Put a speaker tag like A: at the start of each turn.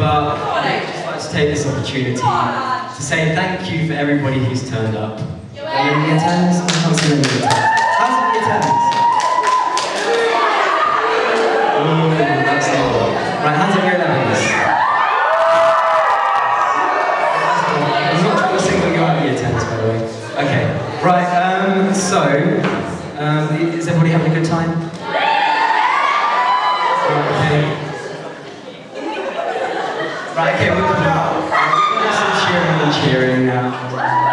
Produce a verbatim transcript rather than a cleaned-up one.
A: but I'd just like to take this opportunity to say thank you for everybody who's turned up. Are you in the attendance? I can't see them in the attendance. How's the attendance? Oh, that's not one. Right, hands up your elevens. I'm not trying to single you out of the attendance, by the way. Okay, right, um, so, um, is everybody having a good time? Okay. Right, okay, we're going to do some cheering and cheering now.